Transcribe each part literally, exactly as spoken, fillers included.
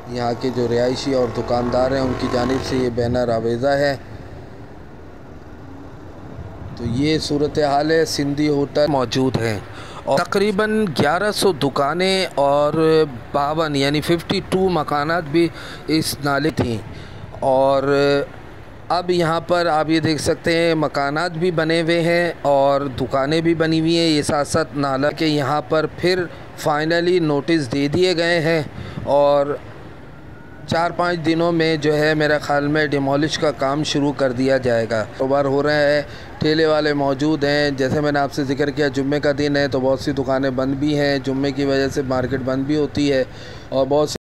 यहाँ के जो रिहायशी और दुकानदार हैं उनकी जानिब से ये बैनर आवेज़ा है। तो ये सूरत हाल है। सिंधी होटल मौजूद हैं और तकरीबन ग्यारह सौ दुकानें और बावन यानी बावन मकानात भी इस नाले थी। और अब यहाँ पर आप ये देख सकते हैं मकानात भी बने हुए हैं और दुकानें भी बनी हुई हैं। ये साथ साथ नाला के यहाँ पर फिर फाइनली नोटिस दे दिए गए हैं और चार पाँच दिनों में जो है मेरा ख़्याल में डिमोलिश का काम शुरू कर दिया जाएगा। कारोबार हो रहा है, ठेले वाले मौजूद हैं। जैसे मैंने आपसे ज़िक्र किया जुम्मे का दिन है तो बहुत सी दुकानें बंद भी हैं। जुम्मे की वजह से मार्केट बंद भी होती है और बहुत सी।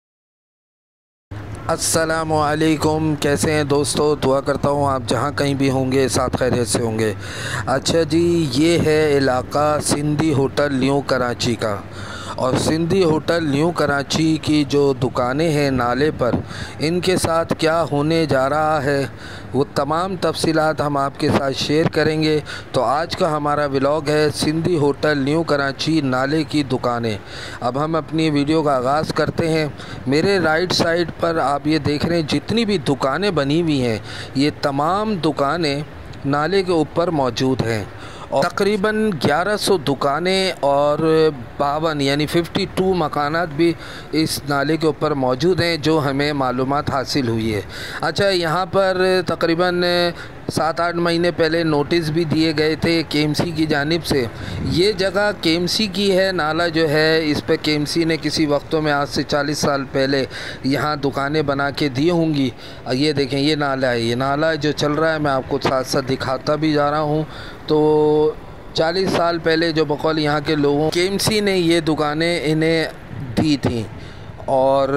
अस्सलामु अलैकुम, कैसे हैं दोस्तों? दुआ करता हूँ आप जहाँ कहीं भी होंगे साथ खैरियत से होंगे। अच्छा जी, ये है इलाका सिंधी होटल न्यू कराची का। और सिंधी होटल न्यू कराची की जो दुकानें हैं नाले पर, इनके साथ क्या होने जा रहा है वो तमाम तफसीलात हम आपके साथ शेयर करेंगे। तो आज का हमारा व्लॉग है सिंधी होटल न्यू कराची नाले की दुकानें। अब हम अपनी वीडियो का आगाज़ करते हैं। मेरे राइट साइड पर आप ये देख रहे हैं जितनी भी दुकानें बनी हुई हैं ये तमाम दुकानें नाले के ऊपर मौजूद हैं और तकरीबन ग्यारह सौ दुकानें और बावन यानी बावन मकानात भी इस नाले के ऊपर मौजूद हैं जो हमें मालूमात हासिल हुई है। अच्छा, यहाँ पर तकरीबन सात आठ महीने पहले नोटिस भी दिए गए थे केएमसी की जानिब से। ये जगह केएमसी की है, नाला जो है इस पर केएमसी ने किसी वक्तों में आज से चालीस साल पहले यहाँ दुकानें बना के दी होंगी। ये देखें, ये नाला है, ये नाला जो चल रहा है मैं आपको साथ साथ दिखाता भी जा रहा हूँ। तो चालीस साल पहले जो बकौल यहाँ के लोगों केएमसी ने ये दुकानें इन्हें दी थी और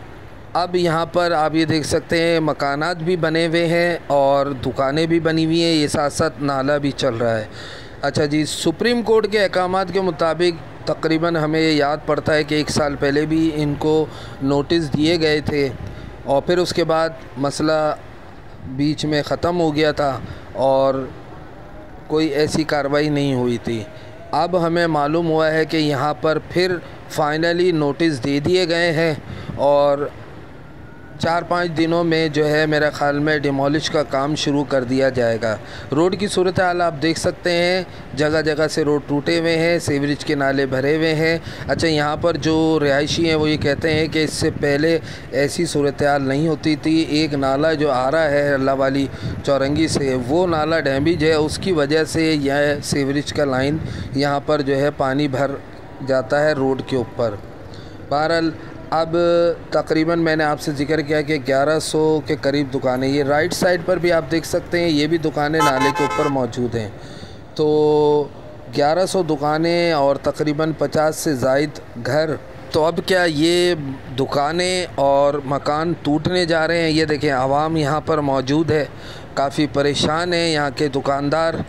अब यहाँ पर आप ये देख सकते हैं मकानात भी बने हुए हैं और दुकानें भी बनी हुई हैं। ये साथ साथ नाला भी चल रहा है। अच्छा जी, सुप्रीम कोर्ट के अहकामात के मुताबिक तकरीबन हमें ये याद पड़ता है कि एक साल पहले भी इनको नोटिस दिए गए थे और फिर उसके बाद मसला बीच में ख़त्म हो गया था और कोई ऐसी कार्रवाई नहीं हुई थी। अब हमें मालूम हुआ है कि यहाँ पर फिर फाइनली नोटिस दे दिए गए हैं और चार पाँच दिनों में जो है मेरा ख़्याल में डिमोलिश का काम शुरू कर दिया जाएगा। रोड की सूरत हाल आप देख सकते हैं, जगह जगह से रोड टूटे हुए हैं, सीवरेज के नाले भरे हुए हैं। अच्छा, यहाँ पर जो रिहायशी हैं वो ये कहते हैं कि इससे पहले ऐसी सूरत हाल नहीं होती थी। एक नाला जो आ रहा है अल्लाह वाली चौरंगी से, वो नाला डैमेज है, उसकी वजह से यह सीवरेज का लाइन यहाँ पर जो है पानी भर जाता है रोड के ऊपर। बहरहाल अब तकरीबन मैंने आपसे ज़िक्र किया कि ग्यारह सौ के करीब दुकानें, ये राइट साइड पर भी आप देख सकते हैं, ये भी दुकानें नाले के ऊपर मौजूद हैं। तो ग्यारह सौ दुकानें और तकरीबन पचास से ज़ायद घर। तो अब क्या ये दुकानें और मकान टूटने जा रहे हैं? ये देखें, आवाम यहाँ पर मौजूद है, काफ़ी परेशान हैं यहाँ के दुकानदार।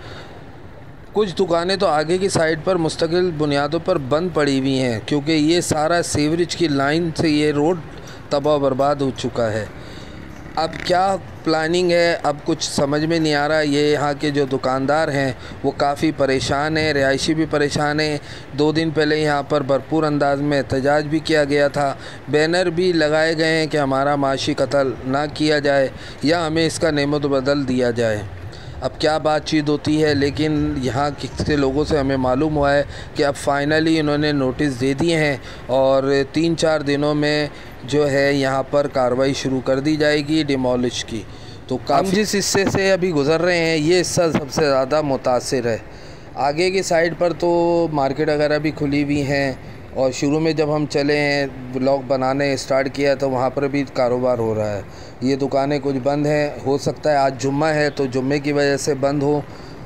कुछ दुकानें तो आगे की साइड पर मुस्तकिल बुनियादों पर बंद पड़ी हुई हैं क्योंकि ये सारा सीवरेज की लाइन से ये रोड तबाह बर्बाद हो चुका है। अब क्या प्लानिंग है अब कुछ समझ में नहीं आ रहा। ये यहाँ के जो दुकानदार हैं वो काफ़ी परेशान हैं, रिहायशी भी परेशान हैं। दो दिन पहले यहाँ पर भरपूर अंदाज में एहतजाज भी किया गया था, बैनर भी लगाए गए हैं कि हमारा माशी कत्ल ना किया जाए या हमें इसका नेमत बदल दिया जाए। अब क्या बातचीत होती है, लेकिन यहाँ के लोगों से हमें मालूम हुआ है कि अब फाइनली इन्होंने नोटिस दे दिए हैं और तीन चार दिनों में जो है यहाँ पर कार्रवाई शुरू कर दी जाएगी डिमोलिश की। तो हम जिस हिस्से से अभी गुज़र रहे हैं ये हिस्सा सबसे ज़्यादा मुतासिर है। आगे की साइड पर तो मार्केट वगैरह भी खुली हुई हैं और शुरू में जब हम चले हैं व्लॉग बनाने स्टार्ट किया तो वहाँ पर भी कारोबार हो रहा है। ये दुकानें कुछ बंद हैं, हो सकता है आज जुम्मा है तो जुम्मे की वजह से बंद हो।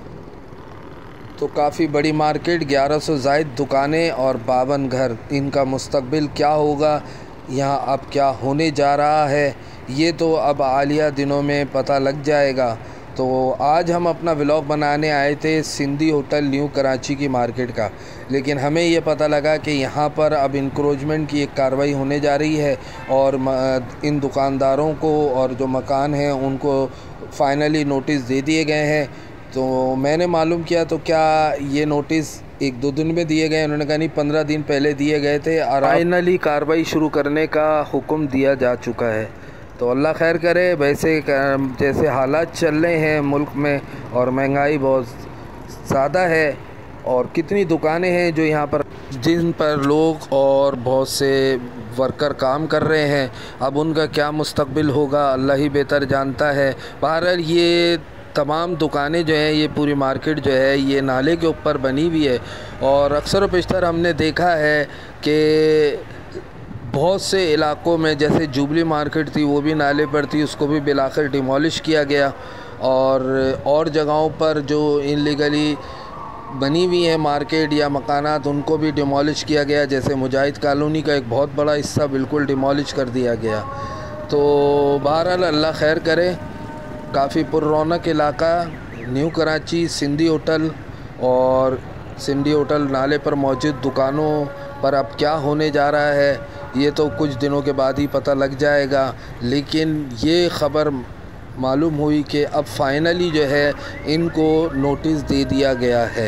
तो काफ़ी बड़ी मार्केट, ग्यारह सौ ज़ायद दुकानें और बावन घर, इनका मुस्तकबिल क्या होगा, यहाँ अब क्या होने जा रहा है, ये तो अब आलिया दिनों में पता लग जाएगा। तो आज हम अपना व्लॉग बनाने आए थे सिंधी होटल न्यू कराची की मार्केट का, लेकिन हमें ये पता लगा कि यहाँ पर अब इंक्रोचमेंट की एक कार्रवाई होने जा रही है और इन दुकानदारों को और जो मकान हैं उनको फाइनली नोटिस दे दिए गए हैं। तो मैंने मालूम किया तो क्या ये नोटिस एक दो दिन में दिए गए, उन्होंने कहा नहीं पंद्रह दिन पहले दिए गए थे और फाइनली कार्रवाई शुरू करने का हुक्म दिया जा चुका है। तो अल्लाह खैर करे। वैसे जैसे हालात चल रहे हैं मुल्क में और महंगाई बहुत ज़्यादा है और कितनी दुकानें हैं जो यहाँ पर जिन पर लोग और बहुत से वर्कर काम कर रहे हैं, अब उनका क्या मुस्तकबिल होगा अल्लाह ही बेहतर जानता है। बहरहाल ये तमाम दुकानें जो हैं, ये पूरी मार्केट जो है ये नाले के ऊपर बनी हुई है और अक्सर व पेशतर हमने देखा है कि बहुत से इलाक़ों में जैसे जुबली मार्केट थी वो भी नाले पर थी, उसको भी बिलाखिर डिमोलिश किया गया और और जगहों पर जो इनलीगली बनी हुई है मार्केट या मकानात उनको भी डिमोलिश किया गया। जैसे मुजाहिद कॉलोनी का एक बहुत बड़ा हिस्सा बिल्कुल डिमोलिश कर दिया गया। तो बहरहाल अल्लाह खैर करे। काफ़ी पुररौनक इलाका न्यू कराची सिंधी होटल, और सिंधी होटल नाले पर मौजूद दुकानों पर अब क्या होने जा रहा है ये तो कुछ दिनों के बाद ही पता लग जाएगा। लेकिन ये ख़बर मालूम हुई कि अब फाइनली जो है इनको नोटिस दे दिया गया है।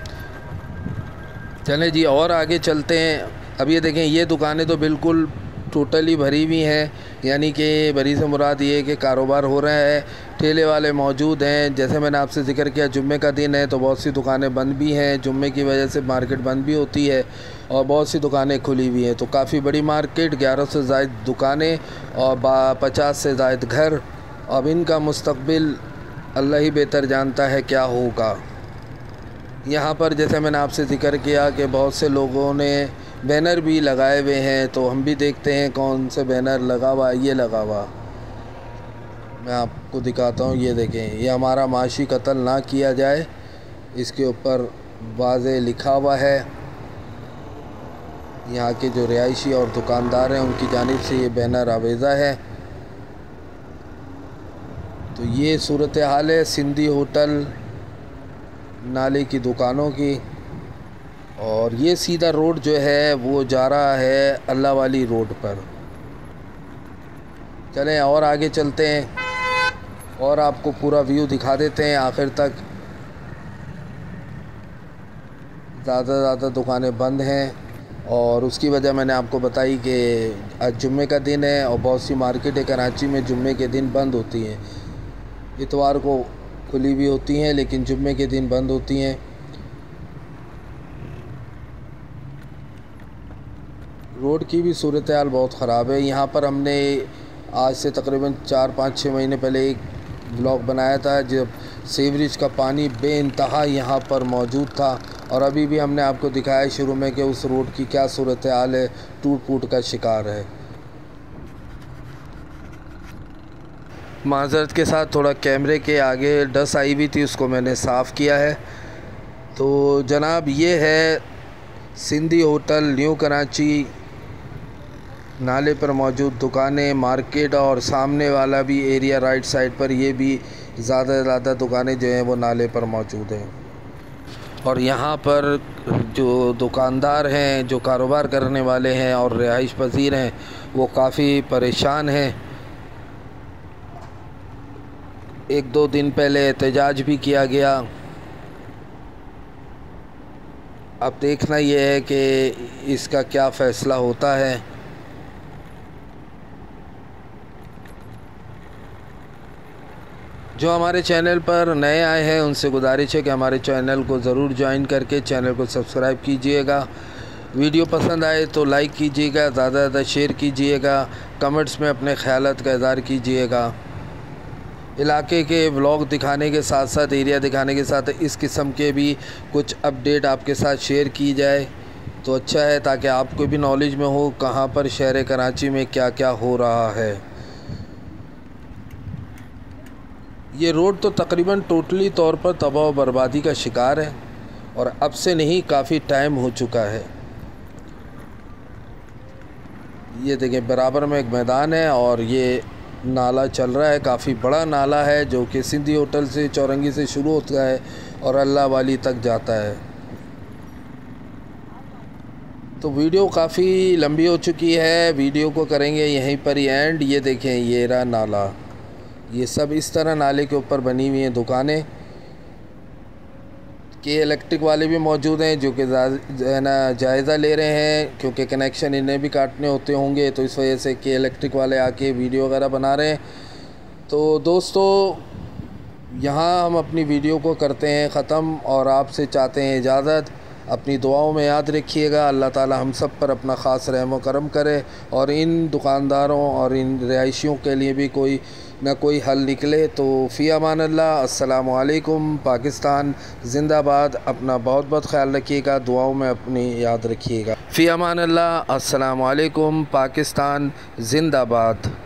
चलें जी और आगे चलते हैं। अब ये देखें, ये दुकानें तो बिल्कुल टोटली भरी हुई हैं, यानी कि भरी से मुराद ये कि कारोबार हो रहा है, ठेले वाले मौजूद हैं। जैसे मैंने आपसे ज़िक्र किया जुम्मे का दिन है तो बहुत सी दुकानें बंद भी हैं, जुम्मे की वजह से मार्केट बंद भी होती है और बहुत सी दुकानें खुली हुई हैं। तो काफ़ी बड़ी मार्केट, ग्यारह से ज़ायद दुकानें और पचास से ज़ायद घर। अब इनका मुस्तकबिल अल्लाह ही बेहतर जानता है क्या होगा। यहाँ पर जैसे मैंने आपसे ज़िक्र किया कि बहुत से लोगों ने बैनर भी लगाए हुए हैं, तो हम भी देखते हैं कौन से बैनर लगा हुआ। ये लगा हुआ मैं आपको दिखाता हूँ, ये देखें, ये हमारा माशी कत्ल ना किया जाए, इसके ऊपर वाज़े लिखा हुआ है। यहाँ के जो रिहायशी और दुकानदार हैं उनकी जानिब से ये बैनर आवेज़ा है। तो ये सूरत हाल है सिंधी होटल नाले की दुकानों की। और ये सीधा रोड जो है वो जा रहा है अल्लाह वाली रोड पर। चलें और आगे चलते हैं और आपको पूरा व्यू दिखा देते हैं आखिर तक। ज़्यादा ज़्यादा दुकानें बंद हैं और उसकी वजह मैंने आपको बताई कि आज जुम्मे का दिन है और बहुत सी मार्केटें कराची में जुम्मे के दिन बंद होती हैं। इतवार को खुली भी होती हैं लेकिन जुम्मे के दिन बंद होती हैं। रोड की भी सूरत हाल बहुत ख़राब है। यहाँ पर हमने आज से तकरीबन चार पाँच छः महीने पहले एक ब्लॉग बनाया था जब सीवरेज का पानी बेइंतहा यहाँ पर मौजूद था, और अभी भी हमने आपको दिखाया शुरू में कि उस रोड की क्या सूरत हाल है, टूट फूट का शिकार है। माज़रत के साथ थोड़ा कैमरे के आगे डस्ट आई हुई थी, उसको मैंने साफ़ किया है। तो जनाब ये है सिंधी होटल न्यू कराची नाले पर मौजूद दुकानें, मार्केट, और सामने वाला भी एरिया राइट साइड पर ये भी ज़्यादा से ज़्यादा दुकानें जो हैं वो नाले पर मौजूद हैं। और यहाँ पर जो दुकानदार हैं, जो कारोबार करने वाले हैं और रिहाइश पज़ीर हैं वो काफ़ी परेशान हैं। एक दो दिन पहले एहतजाज भी किया गया। अब देखना ये है कि इसका क्या फ़ैसला होता है। जो हमारे चैनल पर नए आए हैं उनसे गुजारिश है कि हमारे चैनल को ज़रूर ज्वाइन करके चैनल को सब्सक्राइब कीजिएगा। वीडियो पसंद आए तो लाइक कीजिएगा, ज़्यादा से ज़्यादा शेयर कीजिएगा, कमेंट्स में अपने ख़यालात का इज़हार कीजिएगा। इलाके के व्लॉग दिखाने के साथ साथ, एरिया दिखाने के साथ इस किस्म के भी कुछ अपडेट आपके साथ शेयर की जाए तो अच्छा है, ताकि आपको भी नॉलेज में हो कहाँ पर शहर कराची में क्या क्या हो रहा है। ये रोड तो तकरीबन टोटली तौर पर तबाह व बर्बादी का शिकार है और अब से नहीं, काफ़ी टाइम हो चुका है। ये देखें बराबर में एक मैदान है और ये नाला चल रहा है, काफ़ी बड़ा नाला है जो कि सिंधी होटल से चौरंगी से शुरू होता है और अल्लाह वाली तक जाता है। तो वीडियो काफ़ी लंबी हो चुकी है, वीडियो को करेंगे यहीं पर ही एंड। ये देखें ये रहा नाला, ये सब इस तरह नाले के ऊपर बनी हुई हैं दुकानें। के इलेक्ट्रिक वाले भी मौजूद हैं जो कि जो है ना जायज़ा ले रहे हैं, क्योंकि कनेक्शन इन्हें भी काटने होते होंगे, तो इस वजह से के इलेक्ट्रिक वाले आके वीडियो वगैरह बना रहे हैं। तो दोस्तों यहाँ हम अपनी वीडियो को करते हैं ख़त्म और आपसे चाहते हैं इजाज़त। अपनी दुआओं में याद रखिएगा। अल्लाह ताला हम सब पर अपना ख़ास रहम व करम करे और इन दुकानदारों और इन रिहायशियों के लिए भी कोई ना कोई हल निकले। तो फ़ी अमान अल्लाह। अस्सलामु अलैकुम। पाकिस्तान ज़िंदाबाद। अपना बहुत बहुत ख्याल रखिएगा, दुआओं में अपनी याद रखिएगा। फ़ी अमान अल्लाह। अस्सलामु अलैकुम। पाकिस्तान ज़िंदाबाद।